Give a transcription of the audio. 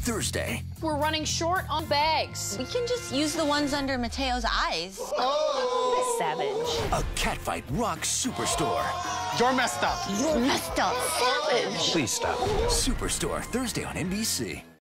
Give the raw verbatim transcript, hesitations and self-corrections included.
Thursday. We're running short on bags. We can just use the ones under Mateo's eyes. Oh! Savage. A catfight rocks Superstore. You're messed up. You're messed up. Savage. Please stop. Superstore, Thursday on N B C.